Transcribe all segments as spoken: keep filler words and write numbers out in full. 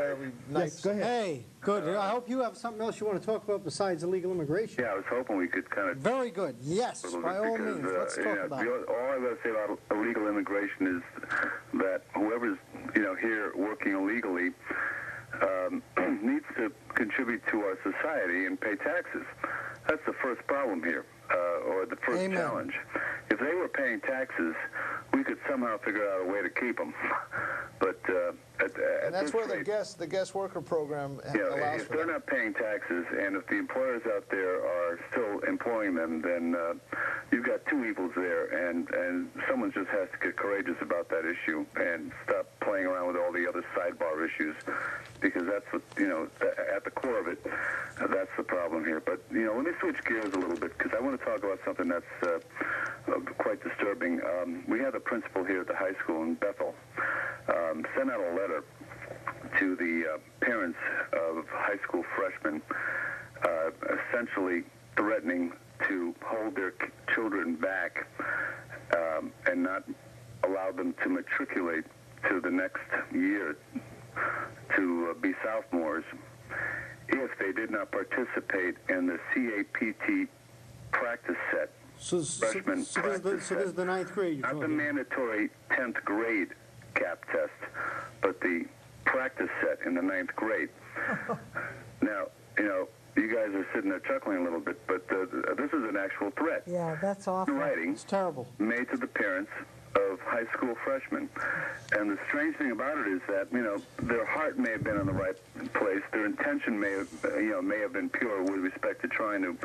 fairly nice. Yes, go ahead. Hey, good. I hope you have something else you want to talk about besides illegal immigration. Yeah, I was hoping we could kind of... Very good. Yes, by all because, means. uh, Let's talk you know, about the, it. all I've got to say about illegal immigration is that whoever's, you know, here working illegally um, needs to contribute to our society and pay taxes. That's the first problem here, uh, or the first Amen. challenge. If they were paying taxes, we could somehow figure out a way to keep them. But uh, at, at And that's this where the rate, guest, the guest worker program yeah, allows if for they're that. not paying taxes, and if the employers out there are still employing them, then uh, you've got two evils there, and, and someone just has to get courageous about that issue and stop playing around with all the other sidebar issues, because that's what, you know, at the core of it, uh, that's the problem here. But, you know, let me switch gears a little bit, because I want to talk about something that's uh, uh, quite disturbing. Um, we have a principal here at the high school in Bethel um, sent out a letter to the uh, parents of high school freshmen, uh, essentially threatening to hold their children back um, and not allow them to matriculate to the next year to uh, be sophomores if they did not participate in the C A P T practice set. So, so, freshman so, this is the, practice so this is set. the ninth grade you're Not the talking about. mandatory tenth grade CAP test, but the practice set in the ninth grade. Now, you know, you guys are sitting there chuckling a little bit, but uh, this is an actual threat. Yeah, that's awful. Writing It's terrible. made to the parents of high school freshmen. And the strange thing about it is that, you know, their heart may have been in the right place. Their intention may have, uh, you know, may have been pure with respect to trying to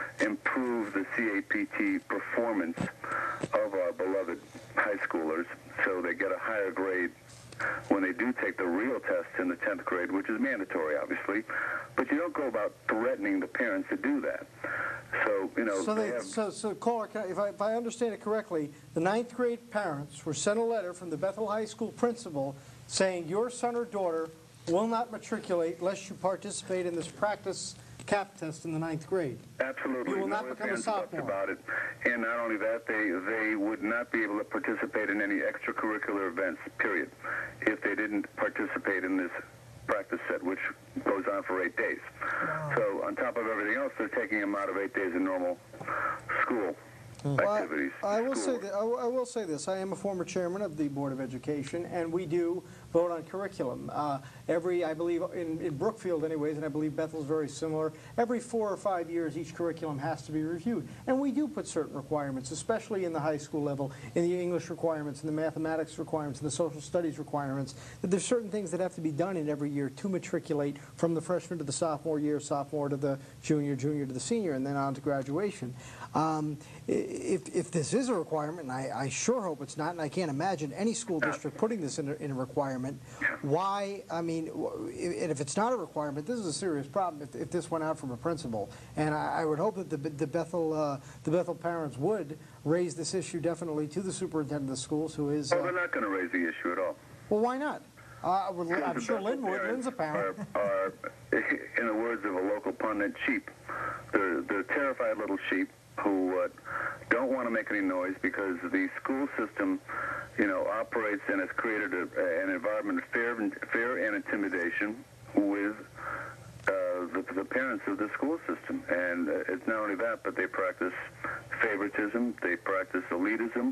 improve the C A P T performance of our beloved high schoolers so they get a higher grade when they do take the real test in the tenth grade, which is mandatory, obviously. But you don't go about threatening the parents to do that. So, you know, So, they they, have... so, so caller, can I- if I, if I understand it correctly, the ninth grade parents were sent a letter from the Bethel High School principal saying your son or daughter will not matriculate unless you participate in this practice CAP test in the ninth grade. Absolutely. You will no not ifs, become a ands, buts sophomore. about it. And not only that, they they would not be able to participate in any extracurricular events, period, if they didn't participate in this practice set, which goes on for eight days. Wow. So on top of everything else, they're taking them out of eight days of normal school activities. Well, I, I will say schoolwork. that, I, will- I will say this. I am a former chairman of the Board of Education, and we do vote on curriculum. Uh, every, I believe, in, in Brookfield anyways, and I believe Bethel's very similar, every four or five years each curriculum has to be reviewed. And we do put certain requirements, especially in the high school level, in the English requirements, in the mathematics requirements, in the social studies requirements, that there's certain things that have to be done in every year to matriculate from the freshman to the sophomore year, sophomore to the junior, junior to the senior, and then on to graduation. Um, if, if this is a requirement, and I, I sure hope it's not, and I can't imagine any school district putting this in a, in a requirement, why, I mean, w- and if it's not a requirement, this is a serious problem if, if this went out from a principal. And I, I would hope that the, the, Bethel, uh, the Bethel parents would raise this issue definitely to the superintendent of the schools, who is... Oh, Uh, they're not going to raise the issue at all. well, why not? Uh, well, I'm The sure Bethel Lynn would. parents Lynn's a parent. Are, are, in the words of a local pundit, sheep. They're, they're terrified little sheep who uh, don't want to make any noise because the school system, you know, operates and has created a, an environment of fear and, fear and intimidation with uh, the, the parents of the school system. And uh, it's not only that, but they practice favoritism, they practice elitism,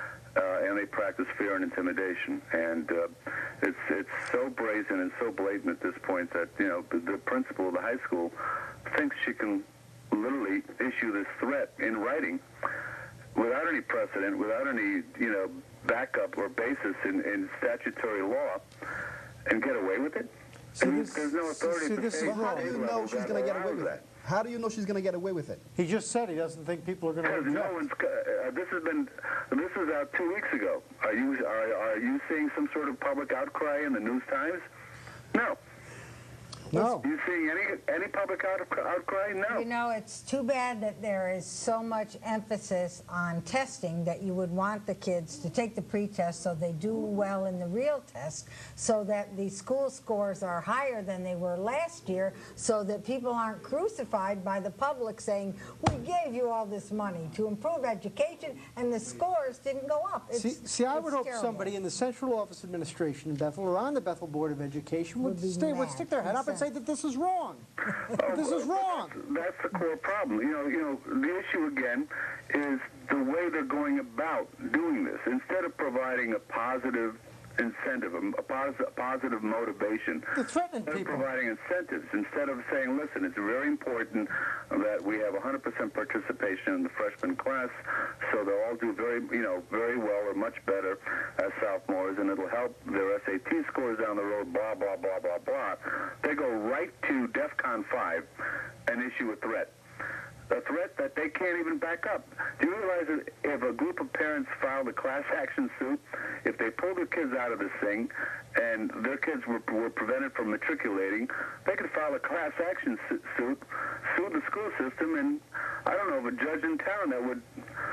Uh, and they practice fear and intimidation, and uh, it's it's so brazen and so blatant at this point that, you know, the, the principal of the high school thinks she can literally issue this threat in writing without any precedent, without any, you know, backup or basis in, in statutory law, and get away with it. See, And this- there's no authority see, at the this is state Well, how do you level know she's that going to get away allows with that. it? How do you know she's going to get away with it? He just said he doesn't think people are going to Because no object. one's. Uh, this has been. This is out two weeks ago. Are you are, are you seeing some sort of public outcry in the News Times? No. No. You seeing any any public out, outcry? No. You know, it's too bad that there is so much emphasis on testing that you would want the kids to take the pre-test so they do well in the real test, so that the school scores are higher than they were last year, so that people aren't crucified by the public saying, we gave you all this money to improve education and the scores didn't go up. It's, See, see, I would it's hope terrible. somebody in the Central Office Administration in Bethel or on the Bethel Board of Education would, Would be stay, would mad, stick their head up and say that this is wrong. This is wrong. That's the core problem. You know, you know, the issue again is the way they're going about doing this. Instead of providing a positive incentive, a positive, positive motivation, They're threatening they're people. providing incentives. Instead of saying, listen, it's very important that we have one hundred percent participation in the freshman class, so they'll all do very, you know, very well or much better as sophomores, and it'll help their S A T scores down the road, blah, blah, blah, blah, blah. They go right to DEFCON five and issue a threat. A threat that they can't even back up. Do you realize that if a group of parents filed a class action suit, if they pulled their kids out of this thing and their kids were, were prevented from matriculating, they could file a class action su suit, sue the school system, and I don't know of a judge in town that would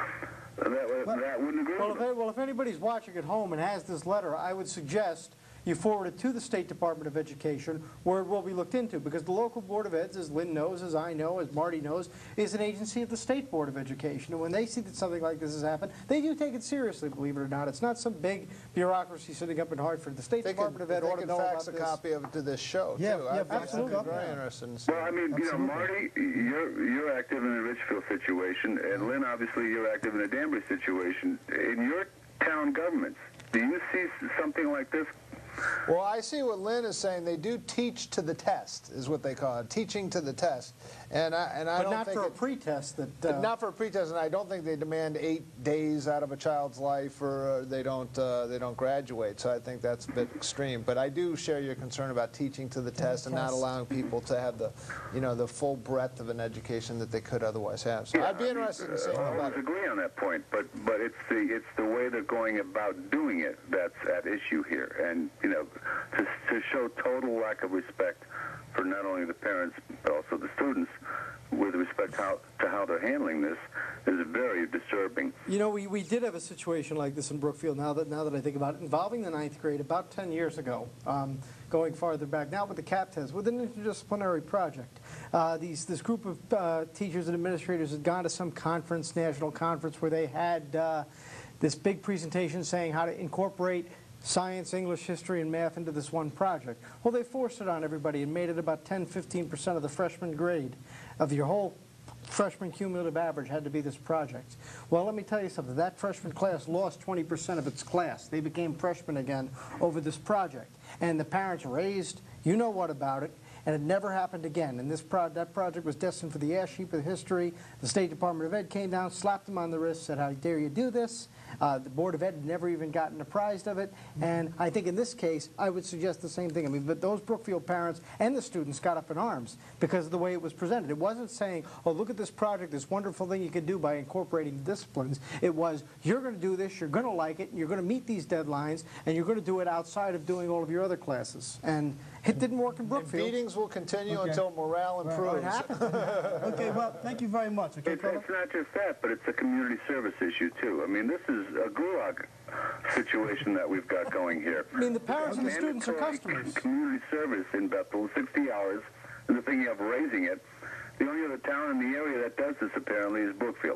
that, would, Well, that wouldn't agree Well with if, them. well, if anybody's watching at home and has this letter, I would suggest you forward it to the State Department of Education, where it will be looked into, because the local Board of Eds, as Lynn knows, as I know, as Marty knows, is an agency of the State Board of Education. And when they see that something like this has happened, they do take it seriously, believe it or not. It's not some big bureaucracy sitting up in Hartford. The State They Department could, of Ed they ought to could know fax about a this. copy of it to this show, Yeah, too. yeah, I'd, I'd absolutely. be very Yeah. interested in seeing Well, I mean, you know, Absolutely. Marty, you're you're active in the Richfield situation, and Lynn, obviously, you're active in the Danbury situation. In your town governments, do you see something like this? Well, I see what Lynn is saying. They do teach to the test, is what they call it, teaching to the test. And I, and I But don't not think for a it- pretest that... But Uh, not for a pretest, and I don't think they demand eight days out of a child's life, or uh, they don't uh, they don't graduate. So I think that's a bit extreme. But I do share your concern about teaching to the test and not test. allowing people to have the, you know, the full breadth of an education that they could otherwise have. So Yeah, I'd be I mean, interested in uh, seeing I about always it. agree on that point, but but it's the it's the way they're going about doing it that's at issue here, and you know, to to show total lack of respect for not only the parents but also the students, with respect how, to how they're handling this, is very disturbing. You know, we, we did have a situation like this in Brookfield, now that, now that I think about it, involving the ninth grade about ten years ago, um, going farther back, not with the CAP test, with an interdisciplinary project. Uh, these, this group of uh, teachers and administrators had gone to some conference, national conference, where they had uh, this big presentation saying how to incorporate science, English, history, and math into this one project. Well, they forced it on everybody and made it about ten, fifteen percent of the freshman grade of your whole freshman cumulative average had to be this project. Well, let me tell you something. That freshman class lost twenty percent of its class. They became freshmen again over this project. And the parents raised, you know what about it, and it never happened again. And this pro that project was destined for the ash heap of history. The State Department of Ed came down, slapped them on the wrist, said, how dare you do this? Uh, the Board of Ed had never even gotten apprised of it. And I think in this case, I would suggest the same thing. I mean, but those Brookfield parents and the students got up in arms because of the way it was presented. It wasn't saying, oh, look at this project, this wonderful thing you can do by incorporating the disciplines. It was, you're going to do this, you're going to like it, and you're going to meet these deadlines, and you're going to do it outside of doing all of your other classes. And it didn't work in And Brookfield. beatings will continue Okay. until morale improves. It happened. Okay, well, thank you very much. Okay, It's, fella? it's not just that, but it's a community service issue, too. I mean, this is a gulag situation that we've got going here. I mean, the parents and the Mandatory students are customers. Community service in Bethel, sixty hours, and the thing you have raising it. The only other town in the area that does this, apparently, is Brookfield.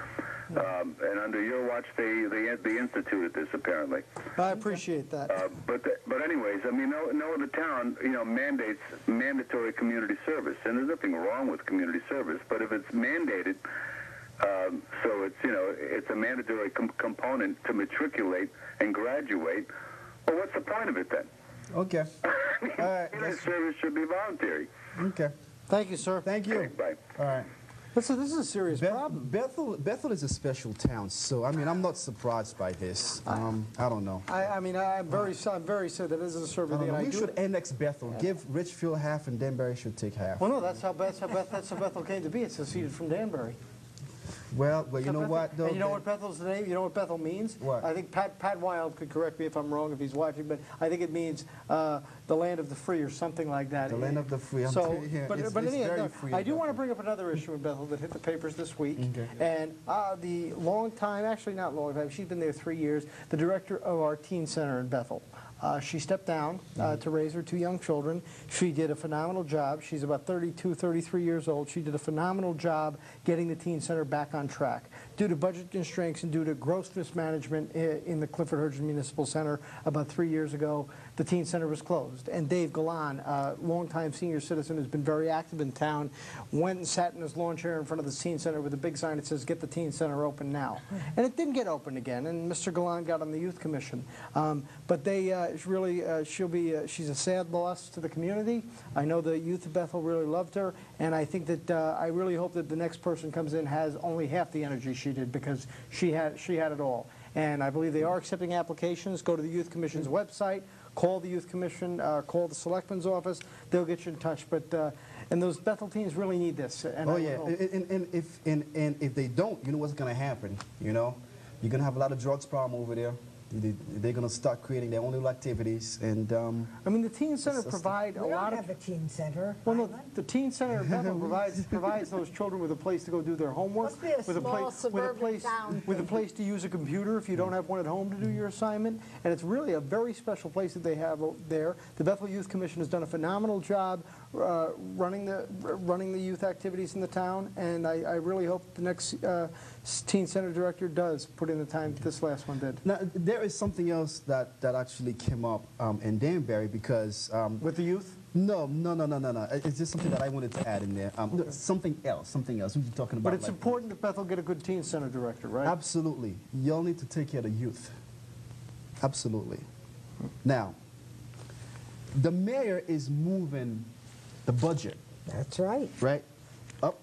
Um, and under your watch, they, they they instituted this, apparently. I appreciate that. Uh, but the, but anyways, I mean, no no other town, you know, mandates mandatory community service, and there's nothing wrong with community service. But if it's mandated, um, so it's you know it's a mandatory com component to matriculate and graduate. Well, what's the point of it then? Okay. All right. Community that's- service should be voluntary. Okay. Thank you, sir. Thank you. Okay, bye. All right. This is, this is a serious Beth- problem. Bethel, Bethel is a special town, so I mean, I'm not surprised by this. Um, I don't know. I, I mean, I'm very, I'm very sad that this is a I survey don't that know. I We do. should annex Bethel. Give Richfield half, and Danbury should take half. Well, no, that's how, that's how, Beth, that's how Bethel came to be. It's seceded from Danbury. Well, well, you know what, though? And you know Ben? what Bethel's name, you know what Bethel means? What? I think Pat, Pat Wild could correct me if I'm wrong, if he's watching, but I think it means uh, the land of the free or something like that. The land of the free, I'm So, telling you, but, it's- but it's anyhow, very no, free I in do want to Bethel. bring up another issue in Bethel that hit the papers this week. Okay. And uh, the long time, actually not long time, she's been there three years, the director of our teen center in Bethel. Uh, she stepped down uh, to raise her two young children. She did a phenomenal job. She's about thirty-two, thirty-three years old. She did a phenomenal job getting the teen center back on track. Due to budget constraints and due to gross mismanagement i- in the Clifford Hurgin Municipal Center about three years ago, the teen center was closed. And Dave Galan, a longtime senior citizen who's been very active in town, went and sat in his lawn chair in front of the teen center with a big sign that says, "Get the teen center open now." And it didn't get open again, and Mister Galan got on the youth commission. Um, but they uh, it's really, uh, she'll be, uh, she's a sad loss to the community. I know the youth of Bethel really loved her, and I think that, uh, I really hope that the next person comes in has only half the energy she did, because she had, she had it all. And I believe they are accepting applications. Go to the Youth Commission's website, call the Youth Commission, uh, call the Selectman's office. They'll get you in touch. But uh, and those Bethel teens really need this. And Oh I yeah, hope- and, and, and if and, and if they don't, you know what's gonna happen. You know, you're gonna have a lot of drugs problem over there. They, they're gonna start creating their own little activities, and um, I mean, the teen center It's just- provide a We lot don't of. have a teen center. Well, no, Highland. the teen center in Bethel provides provides those children with a place to go do their homework, Must be a with a small place with a suburban place town with a thing. place to use a computer if you don't have one at home to do your assignment, and it's really a very special place that they have o- there. The Bethel Youth Commission has done a phenomenal job uh, running the running the youth activities in the town, and I, I really hope the next uh, teen center director does put in the time that this last one did. now there is something else that that actually came up um, in Danbury because um, With the youth? no, no, no, no, no, no. It's just something that I wanted to add in there. Um, no, something else, something else. We were talking about. But it's like, important that Bethel get a good teen center director, right? Absolutely. Y'all need to take care of the youth. Absolutely. Now, the mayor is moving the budget, That's right, right? Up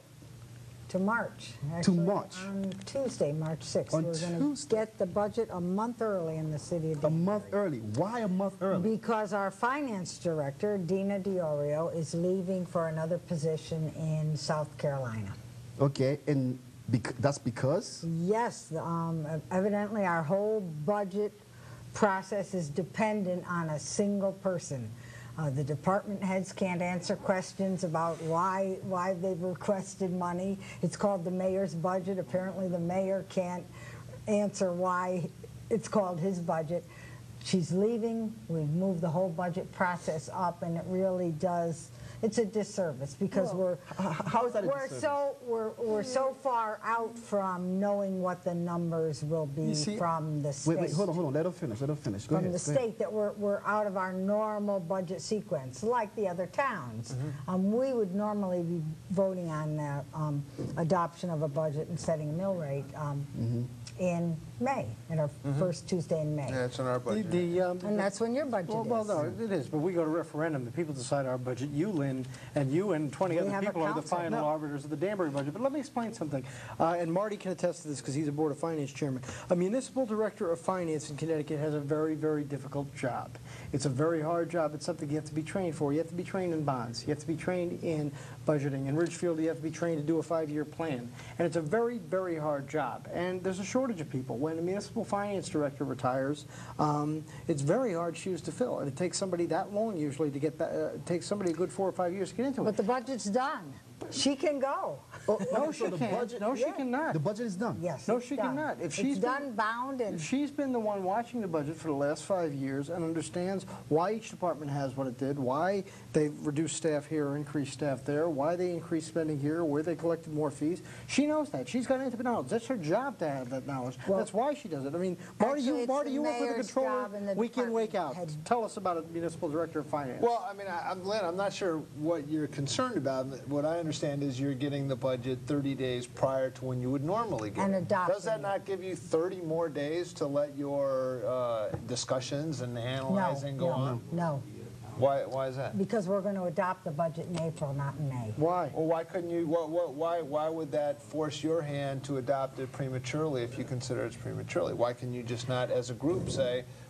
to March. To Actually, March. On Tuesday, March sixth. On We're going Tuesday. to get the budget a month early in the city of a Danbury. month early. Why a month early? Because our finance director, Dina Diorio, is leaving for another position in South Carolina. Okay, and bec that's because? Yes, um, evidently our whole budget process is dependent on a single person. Uh, the department heads can't answer questions about why why they've requested money. It's called the mayor's budget. Apparently the mayor can't answer why it's called his budget. She's leaving. We've moved the whole budget process up, and it really does. It's a disservice because we're How is that a we're disservice? so we're we're so far out from knowing what the numbers will be see- from the state. Wait, wait, hold on, hold on. Let her finish. Let her finish. Go From ahead. the go ahead. state that we're we're out of our normal budget sequence, like the other towns. Mm-hmm. Um, we would normally be voting on the um, adoption of a budget and setting a mill rate um, Mm-hmm. in May, in our first Tuesday in May. Yeah, it's in our The, budget. the, um, And that's when your budget Well, well, is. no, it is, but we go to referendum, the people decide our budget. You, Lynn, and you and twenty We other have a people are the council. final No. arbiters of the Danbury budget. But let me explain something, uh, and Marty can attest to this because he's a Board of Finance chairman. A municipal director of finance in Connecticut has a very, very difficult job. It's a very hard job. It's something you have to be trained for. You have to be trained in bonds. You have to be trained in budgeting. In Ridgefield, you have to be trained to do a five-year plan. And it's a very, very hard job. And there's a shortage of people. When a municipal finance director retires, um, it's very hard shoes to fill. And it takes somebody that long usually to get that, uh, it takes somebody a good four or five years to get into it. But the budget's done. She can go. Oh, No, okay, she so the can't. budget- No, she Yeah. cannot. The budget is done. Yes. No, it's she done. cannot. If it's she's been- done, bound, and If she's been the one watching the budget for the last five years and understands why each department has what it did, why they reduced staff here or increased staff there, why they increased spending here, where they collected more fees, she knows that. She's got intimate knowledge. That's her job to have that knowledge. Well, That's why she does it. I mean, Marty, actually, you, it's Marty, the you work with the mayor's controller job and the week in, week out. department head. Tell us about a municipal director of finance. Well, I mean, I, I'm Lynn. I'm not sure what you're concerned about. What I understand is you're getting the budget thirty days prior to when you would normally get And it. adopting Does that it. not give you thirty more days to let your uh, discussions and analyzing no, go no, on? no, Why? Why is that? because we're going to adopt the budget in April, not in May. Why? Well, why couldn't you? What, what, why? Why would that force your hand to adopt it prematurely if you consider it's prematurely? Why can you just not, as a group, say,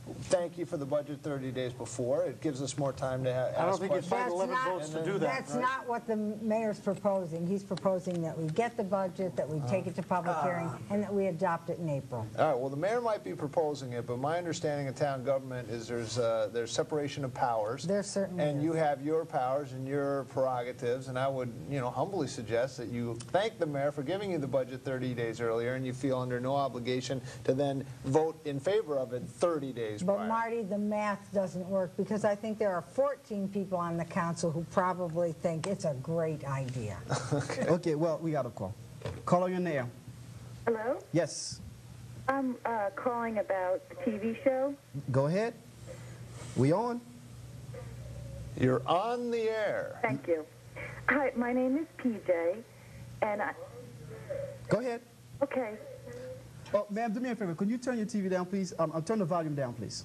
thank you for the budget thirty days before. It gives us more time to ha- ask I don't think you'd questions. find That's eleven not- votes to do that, That's right? not what the mayor's proposing. He's proposing that we get the budget, that we take it to public hearing, and that we adopt it in April. All right, well, the mayor might be proposing it, but my understanding of town government is there's uh, there's separation of powers. There certainly And is. you have your powers and your prerogatives, and I would, you know, humbly suggest that you thank the mayor for giving you the budget thirty days earlier, and you feel under no obligation to then vote in favor of it thirty days But prior. Marty, the math doesn't work, because I think there are fourteen people on the council who probably think it's a great idea. Okay, well, we got a call. Caller, you're in the air. Hello? Yes, I'm uh, calling about the T V show. go ahead. We on? You're on the air. Thank you. Hi, my name is P J, and I... Go ahead. Okay. Oh, ma'am, do me a favor. Could you turn your T V down, please? Um, I'll turn the volume down, please.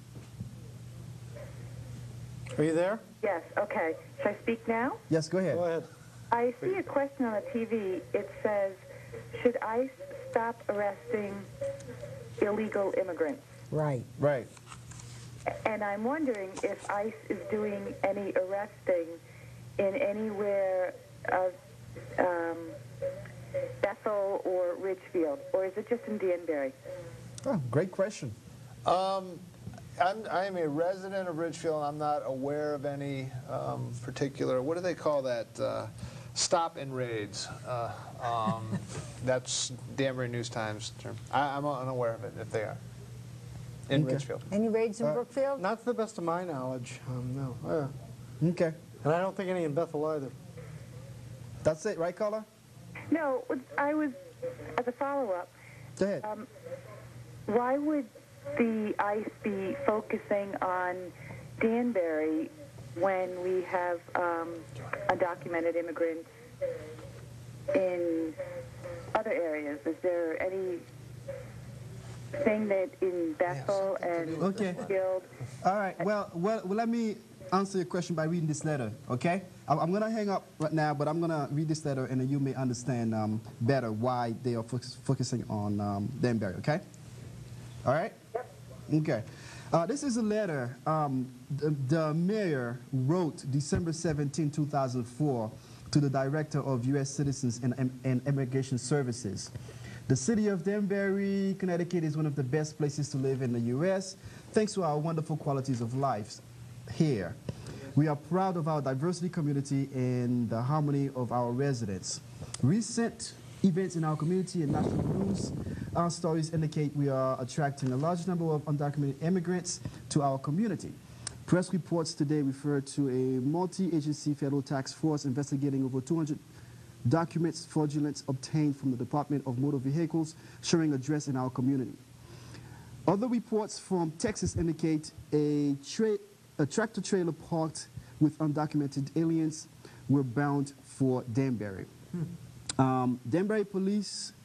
Are you there? Yes, okay. Should I speak now? Yes, go ahead. Go ahead. I see a question on the T V. It says, should ICE stop arresting illegal immigrants? Right. Right. And I'm wondering if ICE is doing any arresting in anywhere of um, Bethel or Ridgefield, or is it just in Danbury? Oh, great question. Um, I'm, I'm a resident of Ridgefield. I'm not aware of any um, particular, what do they call that? Uh, stop and raids. Uh, um, that's Danbury News Times term. I, I'm unaware of it, if they are, in Okay. Ridgefield. Any raids in Uh, Brookfield? Not to the best of my knowledge, um, no. Uh, Okay. and I don't think any in Bethel either. That's it, right, caller? No, I was, as a follow-up, Go ahead. um, why would the ICE be focusing on Danbury when we have um, undocumented immigrants in other areas? Is there any thing that in Bethel and Okay. Guild? All right. Well, well, well, let me answer your question by reading this letter, okay? I'm, I'm going to hang up right now, but I'm going to read this letter, and then you may understand um, better why they are focus, focusing on um, Danbury, okay? All right? Okay. Uh, this is a letter um, the, the mayor wrote December seventeenth, two thousand four to the Director of U S Citizens and, and, and Immigration Services. The city of Danbury, Connecticut is one of the best places to live in the U S thanks to our wonderful qualities of life here. We are proud of our diversity community and the harmony of our residents. Recent events in our community and national news our stories indicate we are attracting a large number of undocumented immigrants to our community. Press reports today refer to a multi-agency federal task force investigating over two hundred documents fraudulence obtained from the Department of Motor Vehicles showing address in our community. Other reports from Texas indicate a, tra a tractor trailer parked with undocumented aliens were bound for Danbury. Hmm. Um, Danbury police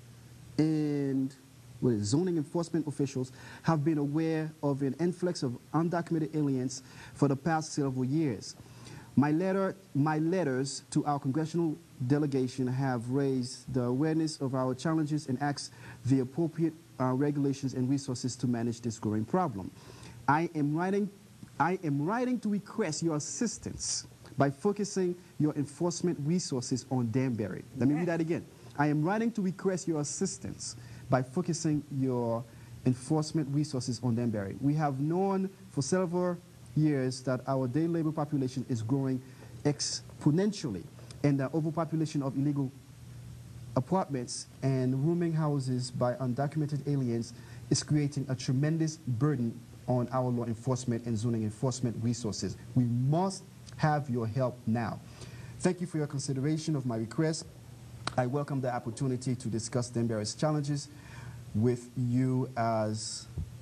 and what is, zoning enforcement officials have been aware of an influx of undocumented aliens for the past several years. My, letter, my letters to our congressional delegation have raised the awareness of our challenges and asked the appropriate uh, regulations and resources to manage this growing problem. I am writing, I am writing to request your assistance by focusing your enforcement resources on Danbury. Let me read that again. I am writing to request your assistance by focusing your enforcement resources on Danbury. We have known for several years that our day labor population is growing exponentially, and the overpopulation of illegal apartments and rooming houses by undocumented aliens is creating a tremendous burden on our law enforcement and zoning enforcement resources. We must have your help now. Thank you for your consideration of my request. I welcome the opportunity to discuss Danbury's challenges with you as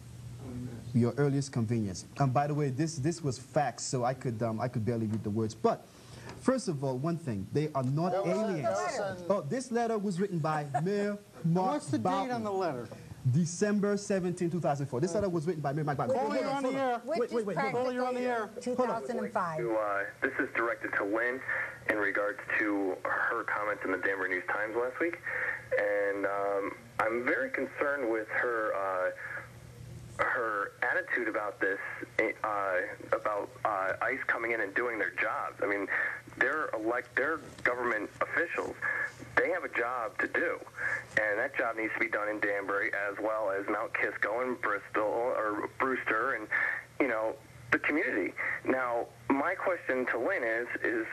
your earliest convenience. And by the way, this, this was facts, so I could, um, I could barely read the words. But first of all, one thing, they are not That was- aliens. that was an- Oh, this letter was written by Mayor Mark What's the date Boughton. on the letter? December seventeenth, two thousand four. This letter was written by Mayor Mike Boughton. Paul, Hold you're on the hold air. Which Wait, wait, is wait, hold on. Paul, you're on the air. two thousand five. To, uh, this is directed to Lynn in regards to her comments in the Danbury News Times last week. And um, I'm very concerned with her uh, her attitude about this, uh, about uh, ICE coming in and doing their jobs. I mean, they're elect, they're government officials. They have a job to do, and that job needs to be done in Danbury as well as Mount Kisco and Bristol or Brewster and, you know, the community. Now, my question to Lynn is, is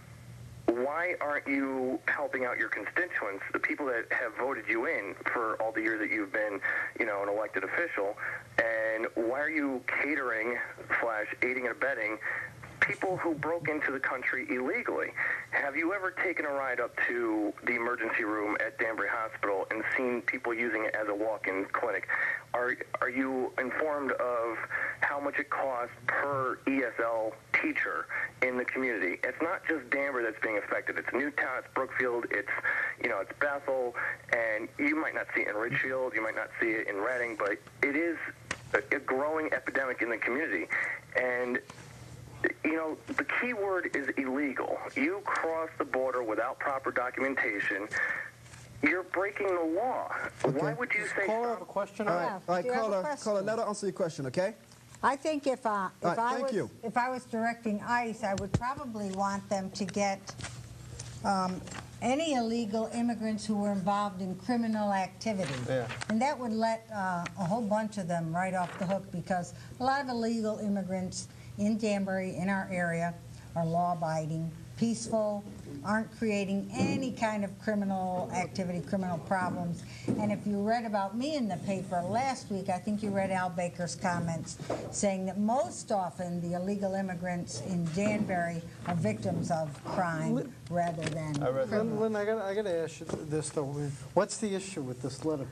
why aren't you helping out your constituents, the people that have voted you in for all the years that you've been, you know, an elected official, and why are you catering slash aiding and abetting people who broke into the country illegally? Have you ever taken a ride up to the emergency room at Danbury Hospital and seen people using it as a walk-in clinic? Are are you informed of how much it costs per E S L teacher in the community? It's not just Danbury that's being affected. It's Newtown, it's Brookfield, it's, you know, it's Bethel, and you might not see it in Ridgefield, you might not see it in Reading, but it is a, a growing epidemic in the community. And you know, the key word is illegal. You cross the border without proper documentation, you're breaking the law. Okay. Why would you say Caller, stop? have a question? All right, Yeah, all right, do you have a caller, question? caller, let her answer your question, okay? I think if, uh, if All right, I thank was you. if I was directing ICE, I would probably want them to get um, any illegal immigrants who were involved in criminal activity, Yeah. and that would let uh, a whole bunch of them right off the hook, because a lot of illegal immigrants in Danbury, in our area, are law-abiding, peaceful, aren't creating any kind of criminal activity, criminal problems. And if you read about me in the paper last week, I think you read Al Baker's comments saying that most often the illegal immigrants in Danbury are victims of crime rather than I read that. criminal. Lynn, Lynn, I got I got to ask you this though. What's the issue with this letter?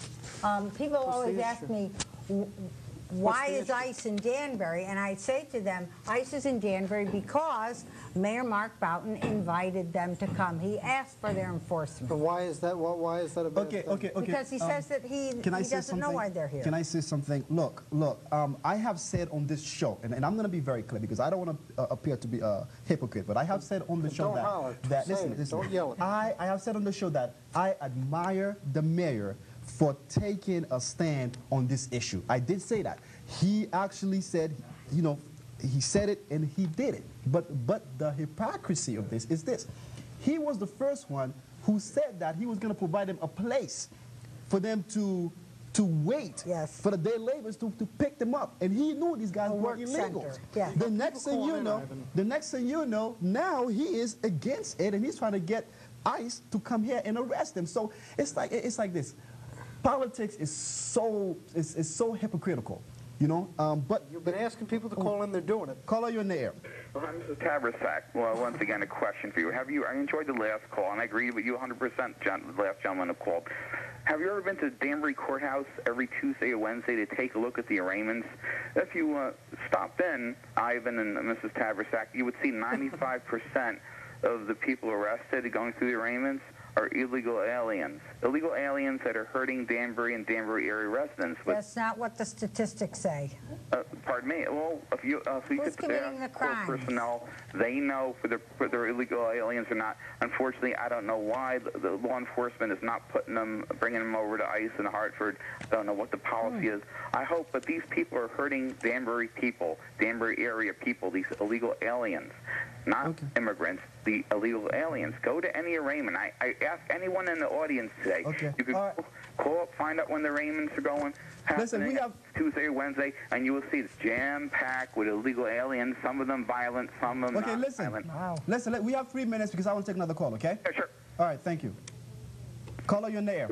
Um, people What's the always ask issue? me, w- why the is issue? ICE in Danbury? And I say to them, ICE is in Danbury because Mayor Mark Boughton invited them to come. He asked for their enforcement. But why is that? Why, why is that a bad Okay, thing? okay, okay. Because he um, says that he, he Can I say doesn't know something? why they're here. Can I say something? Look, look, um, I have said on this show, and, and I'm going to be very clear because I don't want to uh, appear to be a hypocrite, but I have said on the show Don't that, holler, that say listen, it, listen, don't yell it. I, I have said on the show that I admire the mayor for taking a stand on this issue. I did say that. He actually said, you know, he said it and he did it. But, but the hypocrisy of this is this. He was the first one who said that he was going to provide them a place for them to to wait Yes. for the day laborers to, to pick them up. And he knew these guys A were work illegals. center, yeah. The next thing calling you in, know, Ivan. the next thing you know, now he is against it and he's trying to get ICE to come here and arrest them. So it's like it's like this. Politics is so is, is so hypocritical, you know. Um, but You've been asking people to call in. They're doing it. caller, you're in the air. Well, Mister Tabersack, well, once again, a question for you. Have you, I enjoyed the last call, and I agree with you one hundred percent, John, the last gentleman who called. Have you ever been to Danbury Courthouse every Tuesday or Wednesday to take a look at the arraignments? If you uh, stopped in, Ivan and Missus Tabersack, you would see ninety-five percent of the people arrested going through the arraignments are illegal aliens. Illegal aliens that are hurting Danbury and Danbury area residents. But, That's not what the statistics say. uh, pardon me. Well, if you, uh, if you Who's could committing the ask court crimes? personnel, they know for the for their illegal aliens or not. Unfortunately, I don't know why the, the law enforcement is not putting them, bringing them over to ICE in Hartford. I don't know what the policy Hmm. is. I hope that these people are hurting Danbury people, Danbury area people, these illegal aliens, not Okay. immigrants. The illegal aliens. Go to any arraignment. I, I ask anyone in the audience today. Okay. You can All right. call, call up, find out when the arraignments are going. Listen, we happening have- Tuesday or Wednesday, and you will see it's jam-packed with illegal aliens. Some of them violent, some of them Okay, not listen. violent. Wow. Listen, let- we have three minutes because I want to take another call, okay? Yeah, sure. All right, thank you. Caller, you're in the air.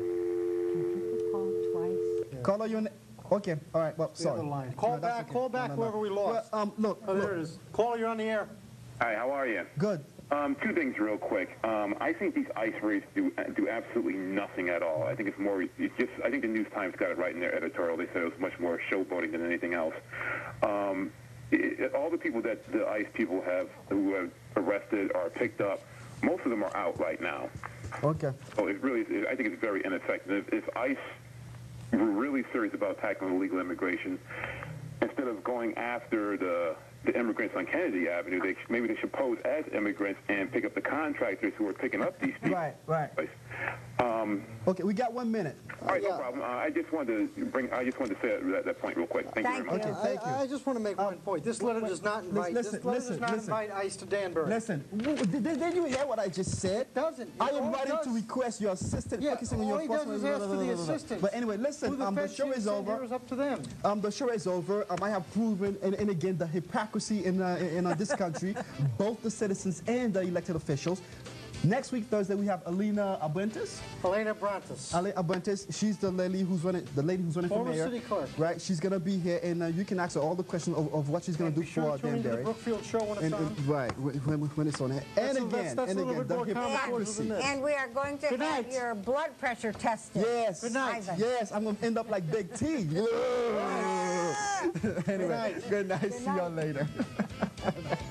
Call twice. Caller, you're in the Okay, all right, well, The sorry. other line. Call No, that's back. okay. Call back No, no, no. whoever we lost. Well, um, look, Oh, there look, it is. Caller, you're on the air. Hi, how are you? good. Um, two things real quick. Um, I think these ICE raids do do absolutely nothing at all. I think it's more, it's just, I think the News Times got it right in their editorial. They said it was much more showboating than anything else. Um, it, it- all the people that the ICE people have who have arrested or picked up, most of them are out right now. Okay. So it really, is, I think it's very ineffective. If, if ICE were really serious about tackling illegal immigration, instead of going after the the immigrants on Kennedy Avenue, they maybe they should pose as immigrants and pick up the contractors who are picking up these people. Right, right. Um, Um, Okay, we got one minute. all right, yeah. no problem. Uh, I just wanted to bring. I just wanted to say that, that point real quick. Thank, Thank you very much. you. Okay, thank you. I, I just want to make one point. This letter does not invite. listen, this letter listen, does not listen. invite ICE to Danbury. Listen, w- w- did, did you hear what I just said? It doesn't. I It am all writing does. to request your assistant Yeah, focusing on all your he does personal- is ask for the assistance. But anyway, Who listen, the um, the feds show should is send over. here is up to them. Um, the show is over. Um, I have proven, and, and again, the hypocrisy in, uh, in uh, this country, both the citizens and the elected officials. Next week, Thursday, we have Alina Abuentes. Elena Brantis. Ale Abuentes, she's the lady who's running, the lady who's running Former for mayor. city clerk. Right, she's gonna be here, and uh, you can ask her all the questions of, of what she's gonna And do be sure for to tune into the Danbury. Brookfield show when it's And, on. and, right, when, when it's on. And That's a- again, that's- that's and a little again, bit the more complicated than hypocrisy. this. And we are going to Good have night. your blood pressure tested. Yes. Good night. Ivan. Yes, I'm gonna end up like Big T. Anyway, night. good night. See y'all night. later.